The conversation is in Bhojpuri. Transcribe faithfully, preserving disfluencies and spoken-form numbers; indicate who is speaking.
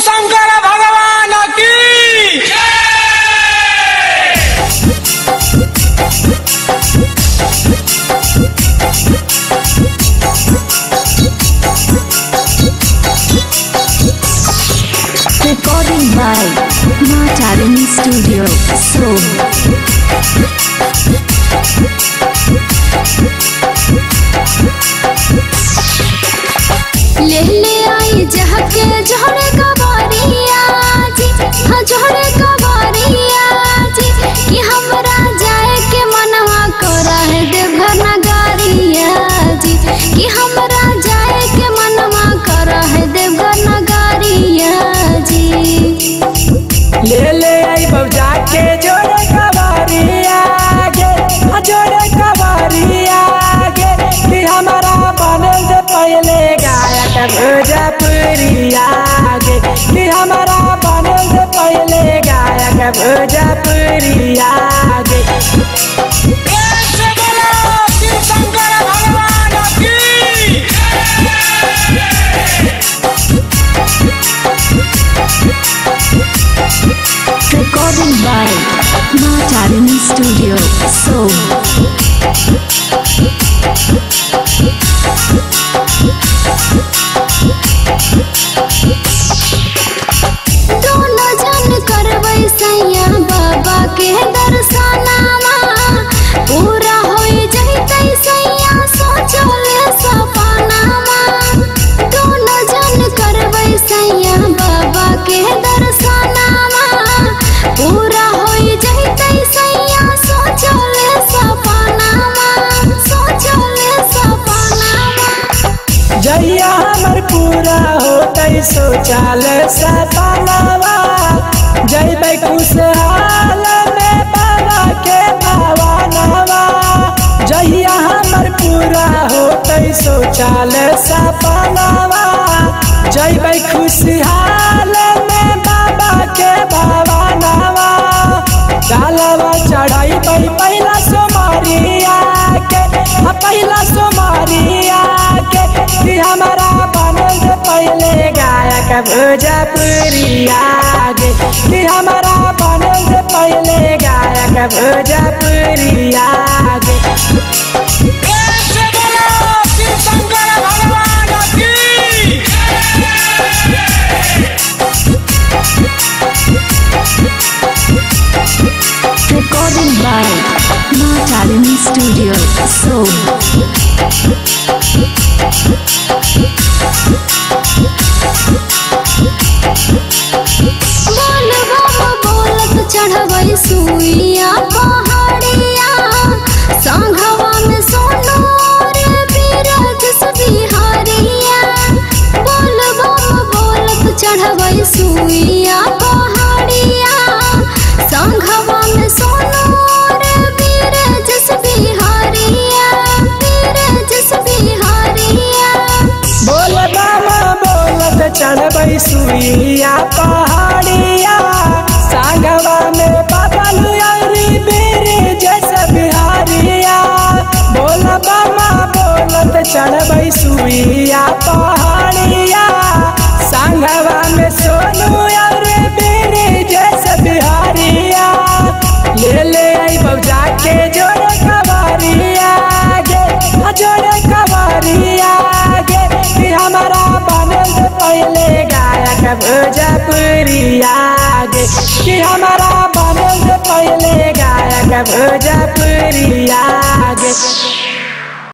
Speaker 1: शंकर भगवान की
Speaker 2: Recording by Matarini Studio, Seoul. ले ले आई जहके जोड़े कबारिया जी, हाँ जोड़े कबारिया जी, कि हमरा जाए के मनवा करा है देवघर नगरिया जी, कि हमरा जाए के मनवा करा है देवघर नगरिया जी।
Speaker 3: ले ले आई बबजा के जोड़े कबारिया गे, जोड़े कबारिया गे, कि हमारा बनल दे पहले गायक भोजपुरिया गे, कि हमारा बनल दे पहले गायक भोजपुरिया गे।
Speaker 1: शंकर भगवान की
Speaker 2: Recording by Matarini Studio, Seoul. दोनों जन करबै सैया बाबा के दर्शनमा, पूरा होई जइतै सैया सोचले सपनामा। दोनों जन करबै सैया बाबा के दर्शनमा, पूरा होई जइतै सैया सोचले सपनामा, सोचले सपनामा।
Speaker 3: जइया हमर पूरा होतै सोचाल सपनावा, जइबै खुशहाल में बाबा के भवनवा। जइया हमर पूरा होतै सोचाल सपनावा, जइबै खुशहाल में बाबा के भवनवा। डालवा चढ़ैबै पहिला सोमरिया के, पहिला सोमरिया के, कि हमारा बनल दे पहले गायक भोजपुरिया गे, कि हमारा बनल दे पहले गायक भोजपुरिया गे।
Speaker 1: शंकर भगवान की
Speaker 2: Recording by Matarini Studio, Seoul. बोल बाबा बोलत चढ़बै सुइया पहाड़िया, संघवा में सोनू रे बीरज बिहारिया। बोल बाबा बोलत चढ़बै सुइया पहाड़िया, संघवा में सोनू रे बीरज बिहारिया, बीरज बिहारिया।
Speaker 3: बोल बाबा बोलत चढ़बै सुइया पहाड़िया, सांगवा में बादल अरी बीरज बिहारिया। बोल बाबा बोलत चढ़बै सुइया पहाड़िया, सांगवा में सोनू अरी बीरज बिहारिया। ले ले आई बबजा के जोड़े कबारिया गे, जोड़े कबारिया गे, कि हमारा बनल दे पहले गायक भोजपुरिया गे, कि हमारा बनल दे पहले गायक भोजपुरिया गे।